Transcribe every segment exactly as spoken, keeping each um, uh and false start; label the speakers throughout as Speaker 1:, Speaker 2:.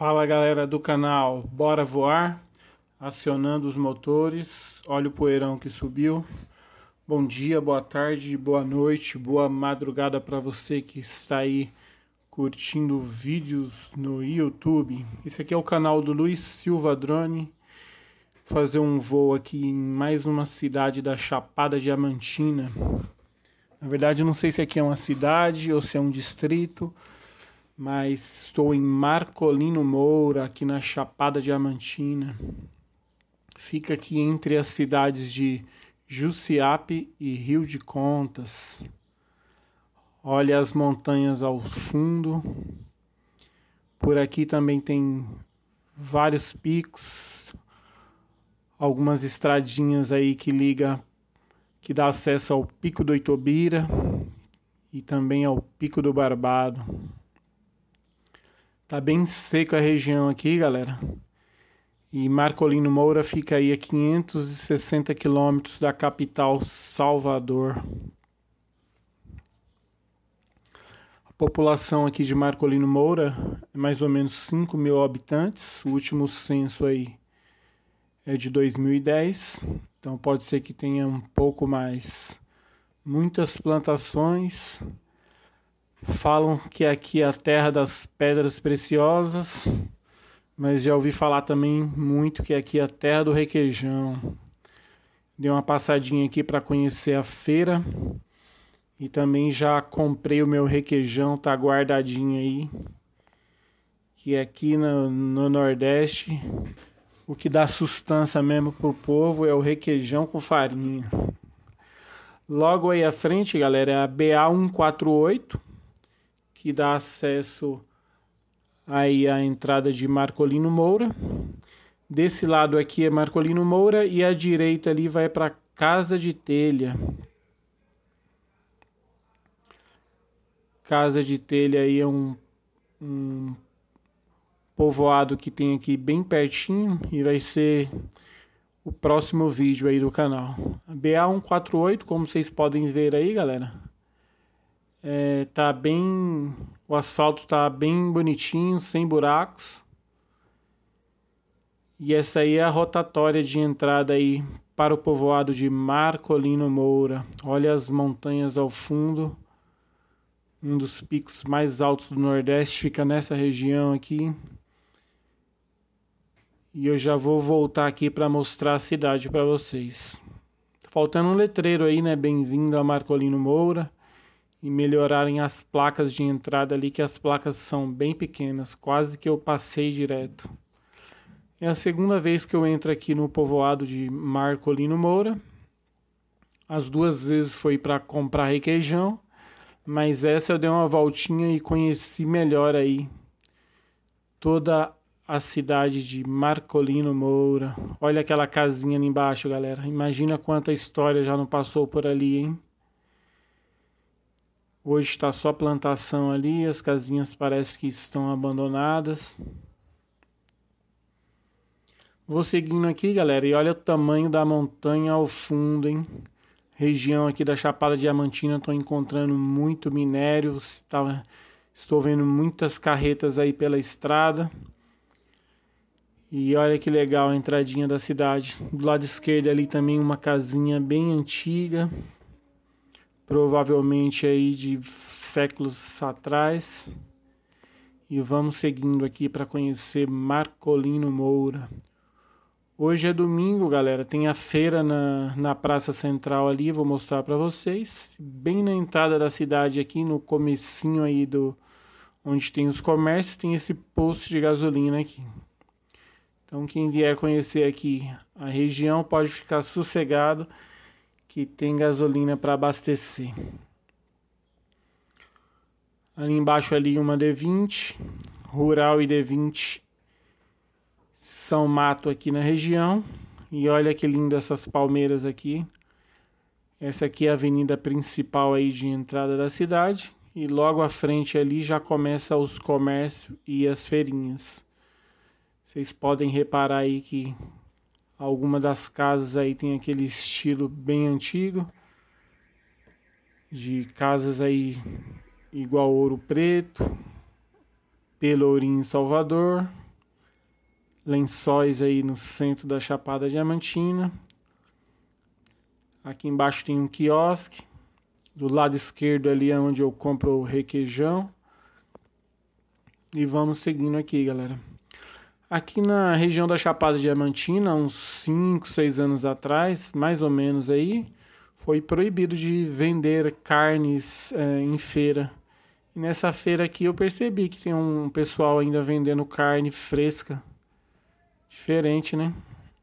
Speaker 1: Fala galera do canal, bora voar? Acionando os motores, olha o poeirão que subiu. Bom dia, boa tarde, boa noite, boa madrugada para você que está aí curtindo vídeos no YouTube. Esse aqui é o canal do Luiz Silva Drone. Vou fazer um voo aqui em mais uma cidade da Chapada Diamantina. Na verdade, eu não sei se aqui é uma cidade ou se é um distrito, mas estou em Marcolino Moura, aqui na Chapada Diamantina. Fica aqui entre as cidades de Jussiape e Rio de Contas. Olha as montanhas ao fundo. Por aqui também tem vários picos, algumas estradinhas aí que liga, que dá acesso ao Pico do Itobira e também ao Pico do Barbado. Tá bem seca a região aqui, galera. E Marcolino Moura fica aí a quinhentos e sessenta quilômetros da capital Salvador. A população aqui de Marcolino Moura é mais ou menos cinco mil habitantes. O último censo aí é de dois mil e dez, então pode ser que tenha um pouco mais. Muitas plantações. Falam que aqui é a terra das pedras preciosas, mas já ouvi falar também muito que aqui é a terra do requeijão. Dei uma passadinha aqui para conhecer a feira e também já comprei o meu requeijão, tá guardadinho aí. Que aqui no, no Nordeste, o que dá sustância mesmo pro povo é o requeijão com farinha. Logo aí à frente, galera, é a B A cento e quarenta e oito. Que dá acesso aí à entrada de Marcolino Moura. Desse lado aqui é Marcolino Moura e à direita ali vai para Casa de Telha. Casa de Telha aí é um, um povoado que tem aqui bem pertinho e vai ser o próximo vídeo aí do canal. A B A cento e quarenta e oito, como vocês podem ver aí, galera. É, tá bem, o asfalto tá bem bonitinho, sem buracos. E essa aí é a rotatória de entrada aí para o povoado de Marcolino Moura. Olha as montanhas ao fundo. Um dos picos mais altos do Nordeste fica nessa região aqui. E eu já vou voltar aqui para mostrar a cidade para vocês. Faltando um letreiro aí, né? Bem-vindo a Marcolino Moura. E melhorarem as placas de entrada ali, que as placas são bem pequenas, quase que eu passei direto. É a segunda vez que eu entro aqui no povoado de Marcolino Moura. As duas vezes foi para comprar requeijão, mas essa eu dei uma voltinha e conheci melhor aí toda a cidade de Marcolino Moura. Olha aquela casinha ali embaixo, galera. Imagina quanta história já não passou por ali, hein? Hoje está só plantação ali, as casinhas parecem que estão abandonadas. Vou seguindo aqui, galera, e olha o tamanho da montanha ao fundo, hein? Região aqui da Chapada Diamantina, estou encontrando muito minério, tá, estou vendo muitas carretas aí pela estrada. E olha que legal a entradinha da cidade. Do lado esquerdo ali também uma casinha bem antiga. Provavelmente aí de séculos atrás. E vamos seguindo aqui para conhecer Marcolino Moura. Hoje é domingo, galera. Tem a feira na, na Praça Central ali. Vou mostrar para vocês. Bem na entrada da cidade aqui, no comecinho aí do... onde tem os comércios, tem esse posto de gasolina aqui. Então quem vier conhecer aqui a região pode ficar sossegado, que tem gasolina para abastecer. Ali embaixo ali uma D vinte, Rural e D vinte são mato aqui na região. E olha que linda essas palmeiras aqui. Essa aqui é a avenida principal aí de entrada da cidade. E logo à frente ali já começa os comércios e as feirinhas. Vocês podem reparar aí que alguma das casas aí tem aquele estilo bem antigo, de casas aí igual Ouro Preto, Pelourinho em Salvador, Lençóis aí no centro da Chapada Diamantina. Aqui embaixo tem um quiosque. Do lado esquerdo ali é onde eu compro o requeijão. E vamos seguindo aqui, galera. Aqui na região da Chapada Diamantina, uns cinco, seis anos atrás, mais ou menos aí, foi proibido de vender carnes é, em feira. E nessa feira aqui eu percebi que tem um pessoal ainda vendendo carne fresca. Diferente, né?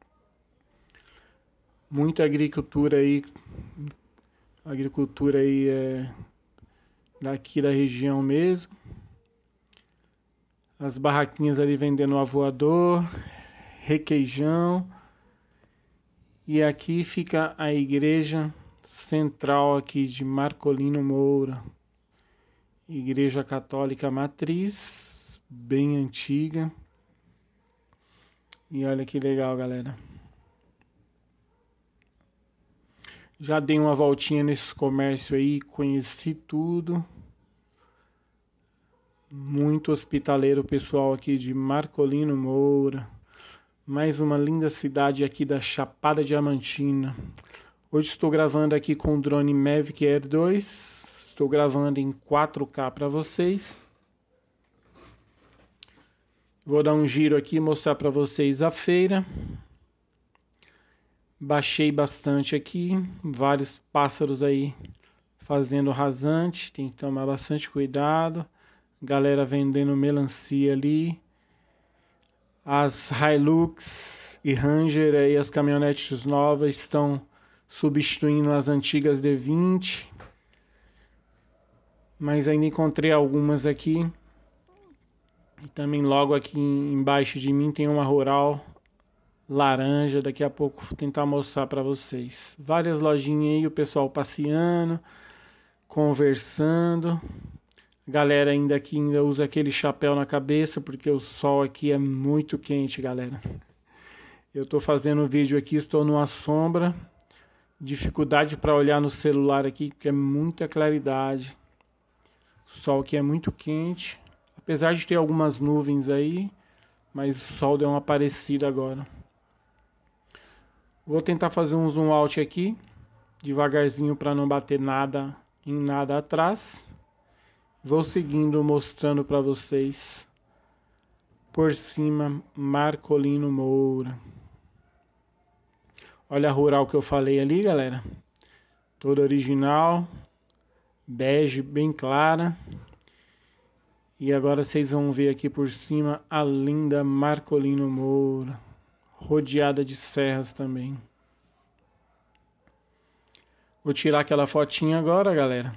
Speaker 1: Muita agricultura aí. Agricultura aí é daqui da região mesmo. As barraquinhas ali vendendo avoador, requeijão. E aqui fica a igreja central aqui de Marcolino Moura. Igreja Católica Matriz, bem antiga. E olha que legal, galera. Já dei uma voltinha nesse comércio aí, conheci tudo. Muito hospitaleiro o pessoal aqui de Marcolino Moura. Mais uma linda cidade aqui da Chapada Diamantina. Hoje estou gravando aqui com o drone Mavic Air dois. Estou gravando em quatro K para vocês. Vou dar um giro aqui e mostrar para vocês a feira. Baixei bastante aqui. Vários pássaros aí fazendo rasante. Tem que tomar bastante cuidado. Galera vendendo melancia ali. As Hilux e Ranger aí, as caminhonetes novas estão substituindo as antigas D vinte. Mas ainda encontrei algumas aqui. E também logo aqui embaixo de mim tem uma Rural laranja. Daqui a pouco vou tentar mostrar para vocês. Várias lojinhas aí, o pessoal passeando, conversando. Galera ainda aqui ainda usa aquele chapéu na cabeça, porque o sol aqui é muito quente, galera. Eu tô fazendo um vídeo aqui, estou numa sombra. Dificuldade para olhar no celular aqui, porque é muita claridade. O sol aqui é muito quente. Apesar de ter algumas nuvens aí, mas o sol deu uma aparecida agora. Vou tentar fazer um zoom out aqui, devagarzinho para não bater nada em nada atrás. Vou seguindo, mostrando para vocês por cima Marcolino Moura. Olha a Rural que eu falei ali, galera. Toda original, bege bem clara. E agora vocês vão ver aqui por cima a linda Marcolino Moura, rodeada de serras também. Vou tirar aquela fotinha agora, galera.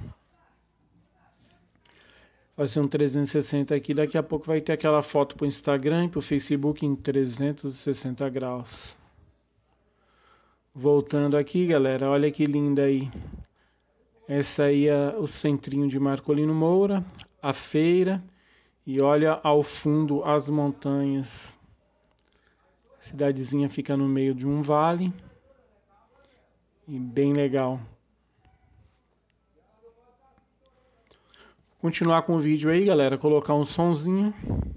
Speaker 1: Vai ser um trezentos e sessenta aqui, daqui a pouco vai ter aquela foto para o Instagram e para o Facebook em trezentos e sessenta graus. Voltando aqui, galera, olha que linda aí. Essa aí é o centrinho de Marcolino Moura, a feira, e olha ao fundo as montanhas. A cidadezinha fica no meio de um vale, e bem legal. Continuar com o vídeo aí, galera, colocar um sonzinho.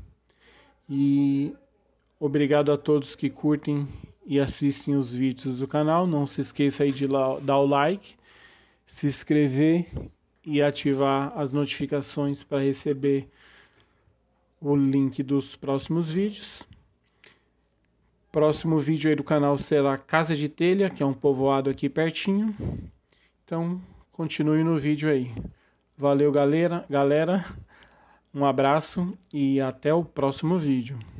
Speaker 1: E obrigado a todos que curtem e assistem os vídeos do canal. Não se esqueça aí de dar o like, se inscrever e ativar as notificações para receber o link dos próximos vídeos. Próximo vídeo aí do canal será Casa de Telha, que é um povoado aqui pertinho. Então, continue no vídeo aí. Valeu, galera, galera, um abraço e até o próximo vídeo.